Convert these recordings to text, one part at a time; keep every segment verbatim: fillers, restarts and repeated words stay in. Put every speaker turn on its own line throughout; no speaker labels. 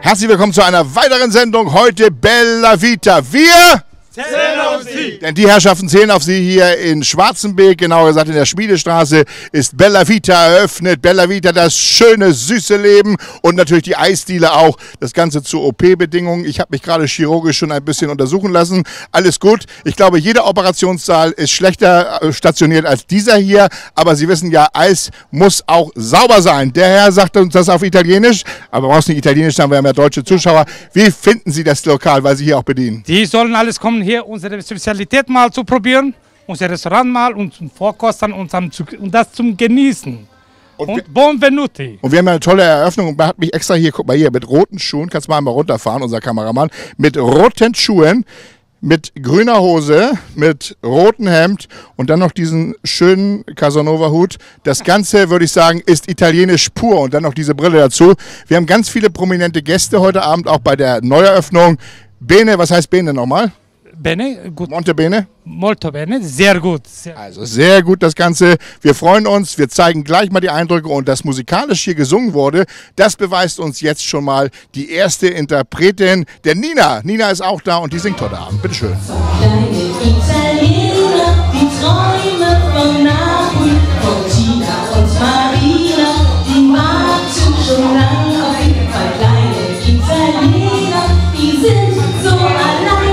Herzlich willkommen zu einer weiteren Sendung. Heute Bella Vita. Wir
zählen auf Sie!
Denn die Herrschaften zählen auf Sie hier in Schwarzenbeek, genauer gesagt in der Schmiedestraße, ist Bella Vita eröffnet. Bella Vita, das schöne, süße Leben und natürlich die Eisdiele auch. Das Ganze zu O P-Bedingungen. Ich habe mich gerade chirurgisch schon ein bisschen untersuchen lassen. Alles gut. Ich glaube, jeder Operationssaal ist schlechter stationiert als dieser hier. Aber Sie wissen ja, Eis muss auch sauber sein. Der Herr sagt uns das auf Italienisch. Aber brauchst nicht Italienisch, haben wir ja deutsche Zuschauer. Wie finden Sie das Lokal, weil Sie hier auch bedienen?
Die sollen alles kommen, hier unsere Spezialität mal zu probieren, unser Restaurant mal und zum Vorkosten und, dann zu, und das zum Genießen. Und, und Benvenuti.
Und wir haben eine tolle Eröffnung und man hat mich extra hier, guck mal hier, mit roten Schuhen, kannst du mal einmal runterfahren, unser Kameramann, mit roten Schuhen, mit grüner Hose, mit rotem Hemd und dann noch diesen schönen Casanova-Hut. Das Ganze, würde ich sagen, ist italienisch pur und dann noch diese Brille dazu. Wir haben ganz viele prominente Gäste heute Abend, auch bei der Neueröffnung. Bene, was heißt Bene nochmal?
Bene, gut.
Monte bene?
Molto bene, sehr gut. Sehr
also sehr gut das Ganze. Wir freuen uns, wir zeigen gleich mal die Eindrücke und dass musikalisch hier gesungen wurde, das beweist uns jetzt schon mal die erste Interpretin, der Nina. Nina ist auch da und die singt heute Abend. Bitte schön.
Kleine Italiener, die Träume von Napoli, von Gina und Marina, die magst du schon lang auf jeden Fall. Kleine Italiener, die sind so allein.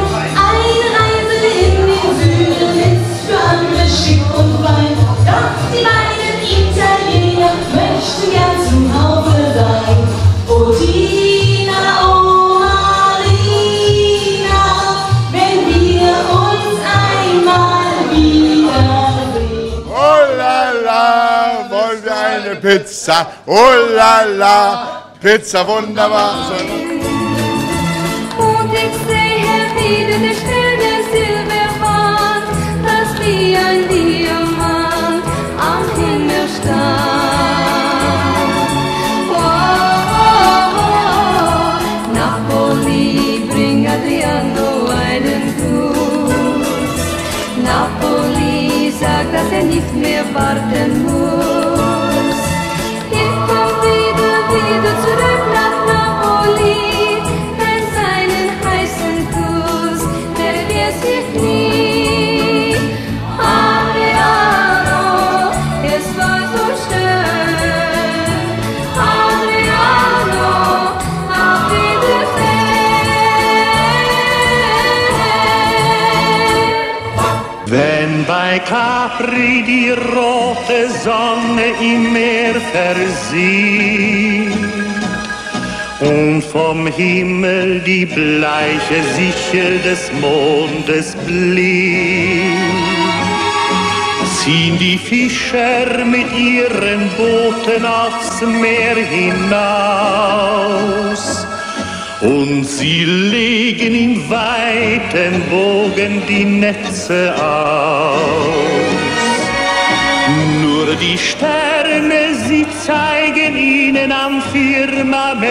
Schick und fein, doch die beiden Italiener möchten gern zu Hause sein. Oh Tina, oh Marina, wenn wir uns einmal wiedersehen.
Oh la la, wollen wir eine Pizza? Oh la la, Pizza wunderbar.
Und ich sehe wieder die schöne Silberwand, das wie ein Diamant am Himmel stand. Oh, oh, oh, Napoli, bring Adriano einen Gruß. Napoli sagt, dass er nicht mehr warten muss. Er kommt wieder, wieder zurück nach Napoli, denn seinen heißen Kuss wird er sich nie. Adriano, es war so schön. Adriano, auf Wiedersehen.
Wenn bei Capri die rote Sonne im Meer versieht und vom Himmel die bleiche Sichel des Mondes blinkt, ziehen die Fischer mit ihren Booten aufs Meer hinaus und sie legen in weiten Bogen die Netze aus. Nur die Sterne, sie zeigen ihnen am Firmament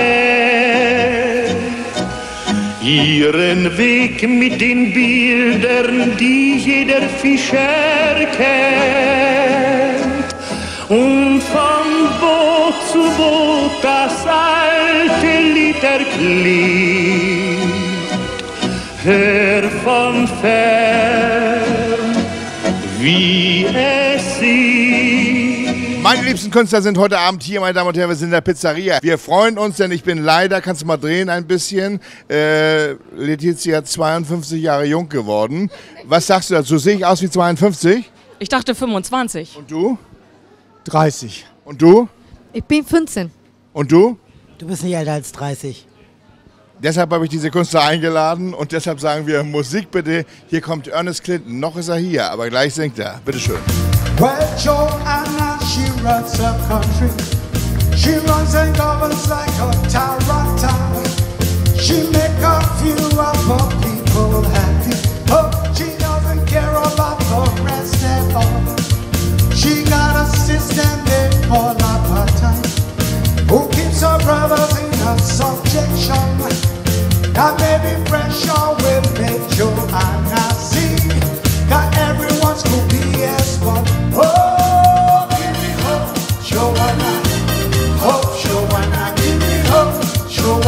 ihren Weg mit den Bildern, die jeder Fischer kennt. Und von Boot zu Boot das alte Lied erklingt. Hör von fern, wie es singt.
Meine liebsten Künstler sind heute Abend hier, meine Damen und Herren, wir sind in der Pizzeria. Wir freuen uns, denn ich bin leider, kannst du mal drehen ein bisschen, äh, Letizia zweiundfünfzig Jahre jung geworden. Was sagst du dazu? Sehe ich aus wie zweiundfünfzig?
Ich dachte fünfundzwanzig.
Und du?
dreißig.
Und du?
Ich bin fünfzehn.
Und du?
Du bist nicht älter als dreißig.
Deshalb habe ich diese Künstler eingeladen und deshalb sagen wir Musik bitte. Hier kommt Ernest Clinton. Noch ist er hier, aber gleich singt er. Bitte schön.
Well, Joanna, she runs a country. She runs and governs like a tyrant. She make a few of her people happy. Oh, she doesn't care about the rest at all. She got a system they call apartheid, who keeps her brothers in her subjection. That baby pressure will make Joanna see that everyone's could be as one. Oh, give me hope, Joanna. Hope, Joanna. Give me hope, Joanna.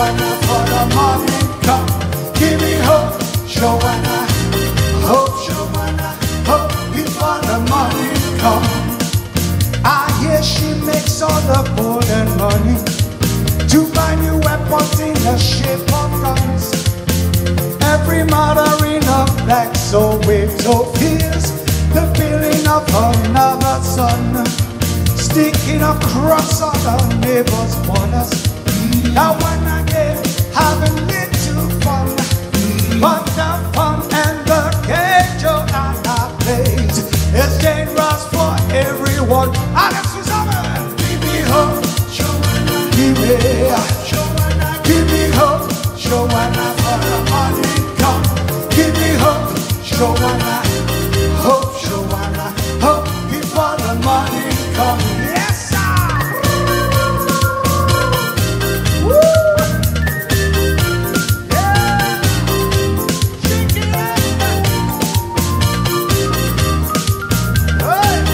Joanna, for the morning come. Give me hope, Joanna. Hope, Joanna, hope before the morning come. I hear she makes all the golden money to buy new weapons in the shape of guns. Every mother in a black soul widow feels the feeling of another son sticking across all the neighbors' corners. Now when I get having little fun, but the fun and the game Joanna plays is dangerous for everyone. Alex Susanne, give me hope, Joanna, give me Joanna, give me hope, Joanna, for the morning come. Give me hope, Joanna, hope, Joanna, hope before the morning come. Yes, sir. Woo! Yeah. Shake it up. Hey.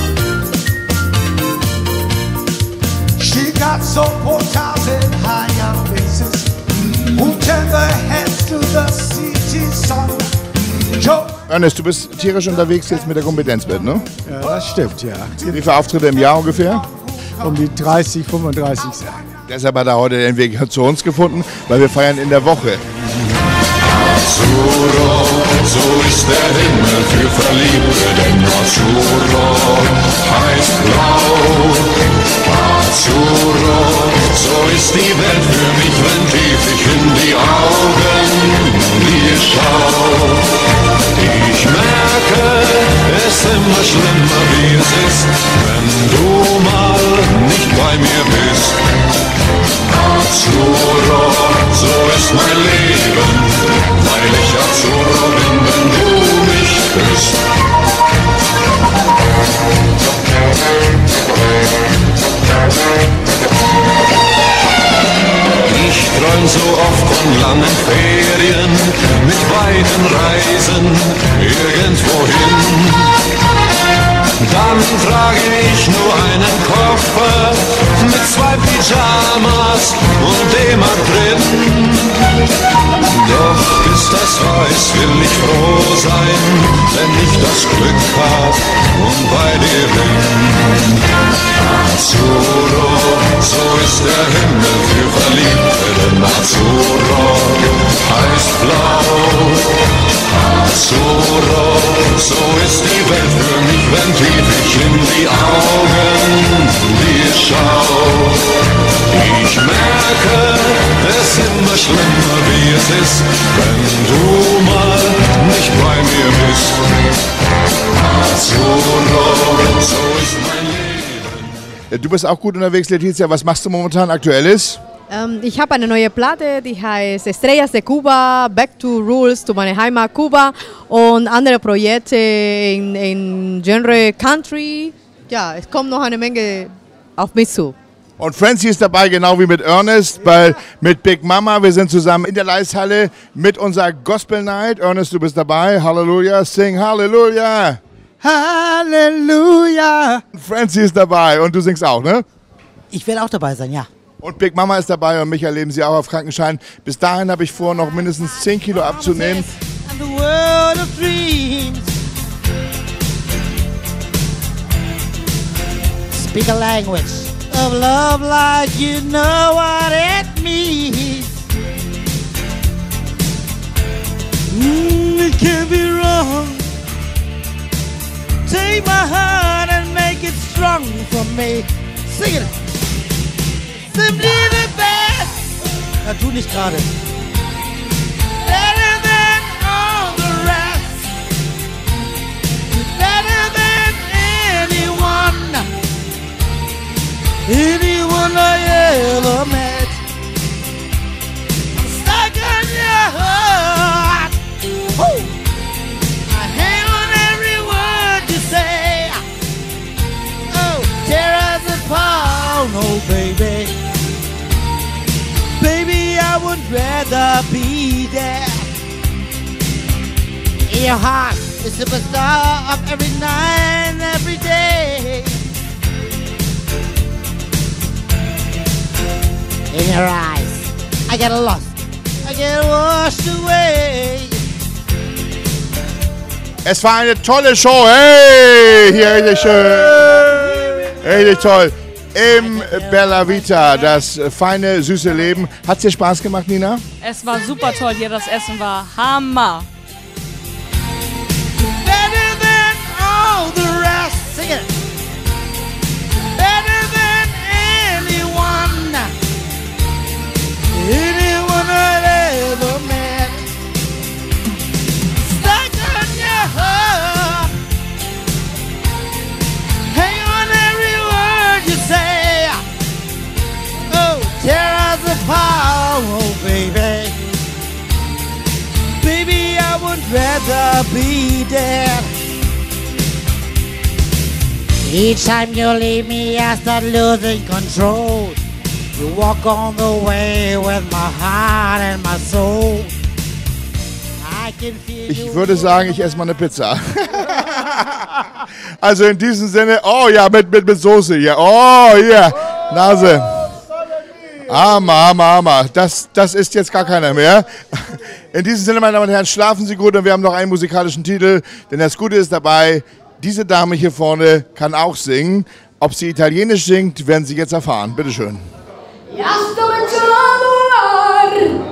She got so four thousand higher places who turn their heads to the city sun. Joe.
Ernest, du bist tierisch unterwegs jetzt mit der Kompetenzband, ne?
Ja, das stimmt, ja.
Wie viele Auftritte im Jahr ungefähr?
Um die dreißig, fünfunddreißig.
Deshalb hat er heute den Weg zu uns gefunden, weil wir feiern in der Woche.
Azzurro, so ist der Himmel für Verliebte, denn Azzurro heißt blau. Azzurro, so ist die Welt für mich, wenn tief ich in die Augen dir schau. Ich merke es immer schlimmer, wie es ist, wenn du mal nicht bei mir bist. Azzurro, so ist mein Leben, weil ich Azzurro bin, wenn du nicht bist. Ich träum so oft von langen Ferien, mit weiten Reisen irgendwohin. Dann trage ich nur einen Koffer mit zwei Pyjamas und D-Mark drin. Doch bis das weiß, will ich froh sein, wenn ich das Glück hab und bei dir bin. Azzurro, so ist der Himmel für Verliebte, denn Azzurro heißt blau. Azzurro, so ist die Welt für mich, wenn tief ich in die Augen dir schau. Ich merke es immer schlimmer, wie es ist, wenn du mal nicht bei mir bist. Azzurro, so ist mein Leben.
Du bist auch gut unterwegs, Letizia. Was machst du momentan Aktuelles?
Ähm, ich habe eine neue Platte, die heißt Estrellas de Cuba, Back to Rules, to meine Heimat Kuba und andere Projekte in, in Genre Country. Ja, es kommt noch eine Menge auf mich zu.
Und Francie ist dabei, genau wie mit Ernest, weil mit Big Mama, wir sind zusammen in der Leishalle mit unserer Gospel Night. Ernest, du bist dabei. Halleluja, sing Halleluja.
Halleluja!
Francie ist dabei und du singst auch, ne?
Ich werde auch dabei sein, ja.
Und Big Mama ist dabei und mich erleben sie auch auf Krankenschein. Bis dahin habe ich vor, noch mindestens zehn Kilo abzunehmen.
The world of dreams. Speak a language of love like you know what it means. Mm, it can't be wrong. Take my heart and make it strong for me. Sing it. Simply the best.
Na, tu nicht gerade.
Better than all the rest. Better than anyone. Anyone I ever met. I'm stuck on your heart. Woo. I hang on every word you say. Oh, tear us apart, oh baby. Baby, I would rather be there. In your heart, the superstar of every night and every day. In your eyes, I get lost, I get washed away.
Es war eine tolle Show. Hey, hier richtig schön. Richtig toll. Im Bella Vita, das feine, süße Leben. Hat es dir Spaß gemacht, Nina?
Es war super toll hier, das Essen war Hammer.
Better than all the rest, sing it. Better than anyone, anyone I've ever met. Stuck on your heart, hang on every word you say. Oh, tear us apart, oh baby. Baby, I would rather be dead. Each time you leave me, I start losing control. You walk on the way with my heart and my soul. I can feel
Ich würde sagen, ich esse mal eine Pizza. Also in diesem Sinne, oh ja, mit, mit, mit Soße hier. Oh, hier, Nase. Hammer, Hammer, Hammer. Das, das ist jetzt gar keiner mehr. In diesem Sinne, meine Damen und Herren, schlafen Sie gut und wir haben noch einen musikalischen Titel. Denn das Gute ist dabei, diese Dame hier vorne kann auch singen. Ob sie Italienisch singt, werden Sie jetzt erfahren. Bitteschön.
Ja, sto in